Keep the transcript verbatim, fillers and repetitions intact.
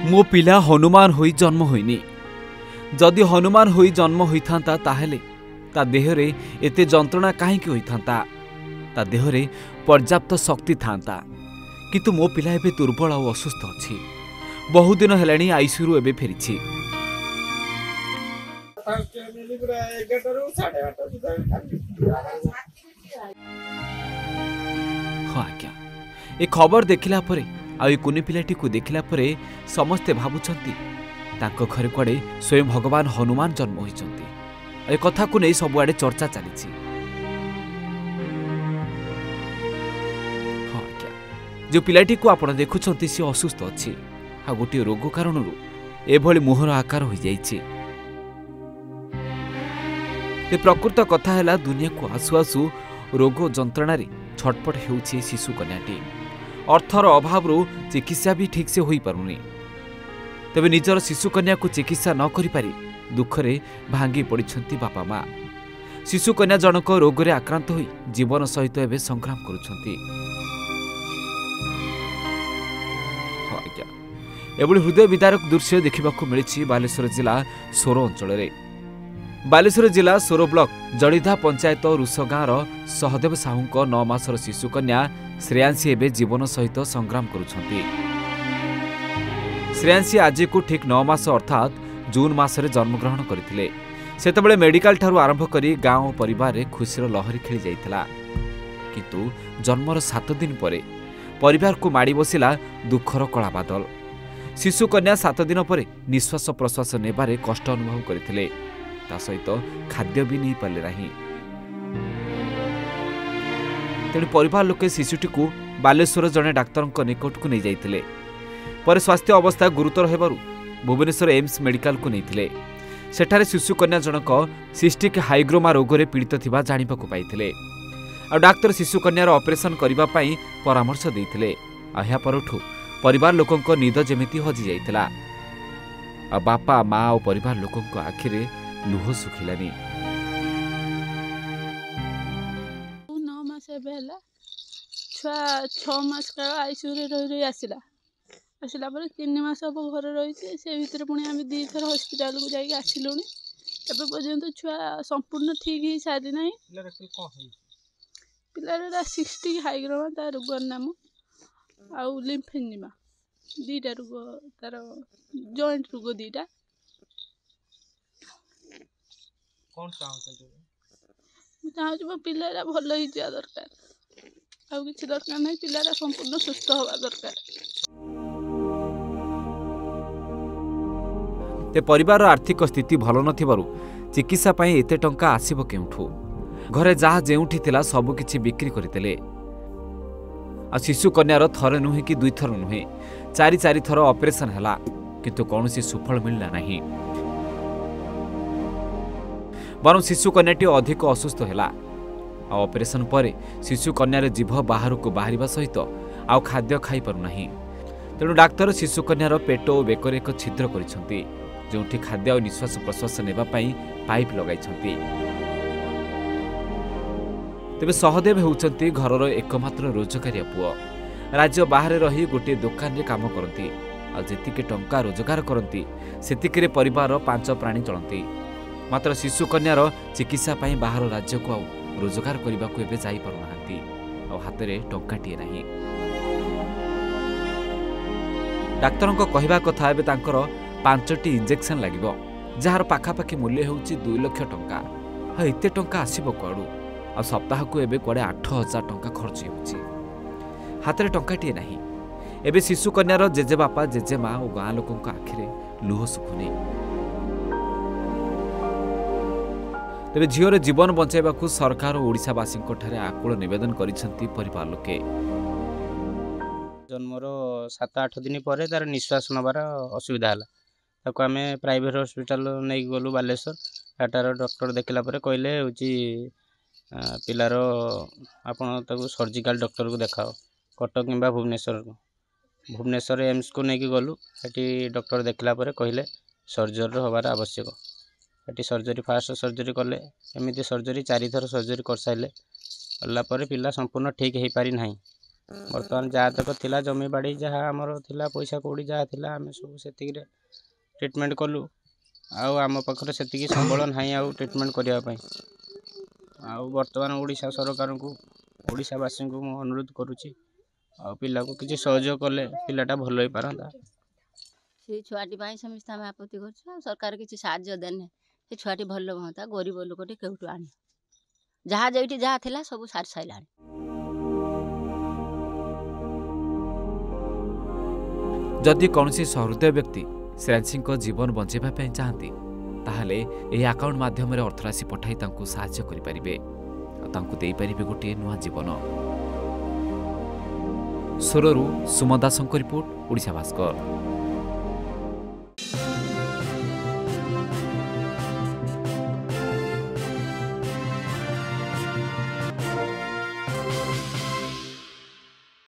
मो पिला हनुमान होई जन्म होइनी। जदि हनुमान होई जन्म होइथांता ताहेले ता देहरे एते जंत्रणा काहेकि होइथांता। ता देहरे पर्याप्त शक्ति थांता। किंतु मो पिला एबे दुर्बल और असुस्थ अछि। बहुदिन हेलाणी आईसीयू एबे फेरिछि। हाँ आज्ञा, ए खबर देखिला परे आ ए कुनी पिलाटी को देखिला परे समस्ते भाबुछंती ताको घरे कुआडे स्वयं भगवान हनुमान जन्म होइछंती। ए कथा को नै सबुआडे चर्चा चलीछि। हाँ आज्ञा, जो पिलाटी को आपण देखुछंती से असुस्थ अछि आ गोटे रोग कारणरू एभली मुहर आकार होई जाइछि। ए प्रकृत कथा हैला दुनिया को आसु आसु रोग जंत्रणा रे छटपट हेउछि शिशु कन्याटी। अर्थर अभाव चिकित्सा भी ठीक से होई पारुनी। तबे निजर शिशु कन्या को चिकित्सा न करि पारि दुखरे भांगी पड़िछंती बापा माँ। शिशु कन्या जनक रोगरे आक्रांत होई जीवन सहित एबे संग्राम करुछंती। हाँ आज्ञा, एभली हृदय विदारक दृश्य देखिबाकू मिलिछि बालेश्वर जिला सोर अंचल रे। बालेश्वर जिला सोर ब्लॉक जड़ीधा पंचायत रुष गाँवर सहदेव साहू नौ मासर शिशु कन्या श्रेयांशी एवं जीवन सहित संग्राम करुछंती। श्रेयांशी आज को ठीक नौ मास अर्थात जून मासरे जन्मग्रहण करथिले। सेतबेले मेडिकल ठारू आरंभ करी गाँव और परिवार रे खुशीर लहरी खेली जाइथिला। किंतु जन्मर सात दिन परे परिवार को माड़ी बसिला दुखर कला बादल। शिशु कन्या सात दिन परे निश्वास प्रश्वास नेबारे कष्ट अनुभव करथिले। ता सहित खाद्य भी नहीं पाले नहीं। तेणु परिवार लोके शिशुटी को बालेश्वर जड़े डाक्तर निकट को नहीं जाइथिले। पर स्वास्थ्य अवस्था गुरुतर हेबारु भुवनेश्वर एम्स मेडिकल को नहीं। सेठारे शिशु कन्या जनक सिस्टिक हाइग्रोमा रोगरे पीड़ित थिबा जानिबा को पाइथिले। आ डाक्तर शिशु कन्यार ऑपरेशन करिबा पई परामर्श देइथिले। आह्या परठु परिवार लोकंक निद जेमिति हजि जाइथिला। आ बापा माँ और परिवार लोकंक आखिरे लुह सुखिलानी। नौ मास बेला छुआ छः मास काल आईसीयू रे रही रही आसिला आसिला पर तीन मास हम घर रही से भितर पुणी आम दी थर हस्पिटाल को जाइए आसिलुणी। एबे पर्यंत छुआ संपूर्ण ठीक ही सारी ना। पिलार सिस्टिक हाइग्रोमा तार रोगर नाम आउ लिम्फेडिमा दीटा रोग तार जॉइंट रोग दीटा। कौन चाहते चाहूँ मो पिलारा भल ही जा दरकार आउ किसी दरकार नहीं। पिलारा संपूर्ण सुस्थ हवा दरकार। ते परिवार आर्थिक स्थिति भल नथिबारु चिकित्सा पई एते टंका आसीबो केउठु। घरे जहा जेउठी थिला सब किछि बिक्री करथिले। आ शिशु कन्यार थरे नुहे कि दुई थर नुहे चारि चारि थर ऑपरेशन हला किंतु कौनसी सुफल मिलला नहीं। बर शिशु कन्याटी अधिक असुस्थ है। ऑपरेशन पर शिशु कन्यार जीभ बाहर को बाहर सहित आउ खाद्य खाई पारना। तेणु डाक्तर शिशु कन्यार पेट और बेकर एक छिद्र करिसेंती जोठी खाद्य और निश्वास प्रश्वास नेबा पई पाइप लगाइछंती। तेबे सहदेव होउछंती घरर एकमात्र रोजगारिया पुओ। राज्य बाहर रही गोटे दुकान रे काम करती। आ जेतिके टंका रोजगार करती सेतिके परिवार पांच प्राणी चलती। मात्र शिशु कन्यार चिकित्सा पई बाहर राज्य को आउ रोजगार करने को एबे जाई पारुनाहांती। आ हातरे टंकाटिए नाही। डाक्तर को कहवा कथा एबे तांकर पांचटी इंजेक्शन लागिबो जार पाखापाखि मूल्य होउची दुई लाख टंका। हा एते टंका आसीबो कुआडू। आ सप्ताह को एबे कुआडे आठ हजार टंका खर्च होउची। हातरे टंकाटिए नाही। एबे शिशु कन्यार जेजे बापा जेजे माँ और गाँ लोकंक आखिरे लुह सुखुनी। तेबे झीवर जीवन बचाइबाकू सरकार और ओडिशावासी आकुल निवेदन करिसेंती परिवार लोके। जन्मर सात आठ दिन पर तार निश्वास नबार असुविधा है। ताको आम प्राइवेट हॉस्पिटल नहीं गलु बालेश्वर। एटार डॉक्टर देखला परे कहले होची पिलार आपण ताको सर्जिकल डॉक्टर को देखाओ कटक किंबा भुवनेश्वर भुवनेश्वर एम्स को नहीं गलु। एटी डॉक्टर देखला परे कहले सर्जरी हबार आवश्यक। एटी सर्जरी फास्ट सर्जरी कले एमती सर्जरी चारि थर सर्जरी कर सारे गला पिला संपूर्ण ठीक हो पारि ना। बर्तमान जहाँ तक थिला जमी बाड़ी जहाँ आमर थिला पैसा कौड़ी जहाँ थिला आम सब से ट्रिटमेंट कलु आउ आम पाखे से संबल ना आउ ट्रिटमेंट करने आउ बर्तमान ओडिशा सरकार को ओडिशावासी को मु अनुरोध करुच्ची आ पिला को किसी सहयोग कले पिलाटा भल हो पारंता से छुआटी समस्त आम आपत्ति कर सरकार किसी साहाଯ୍य देने से छुआटी भल हाँ गरीब लोकटे केउटू आने जहाँ जो जहाँ थिला सब सारी सारा जदि कौन सहृदय व्यक्ति श्रेयांशी जीवन बंचाइवाई चाहती ताहले यह अकाउंट माध्यम अर्थराशि पठाई तांको साहाय्य करिपारिबे तांको देई परिबे गोटे नुआ जीवन। सोररू सुमन दासଙ୍କ रिपोर्ट ओडिशा भास्कर।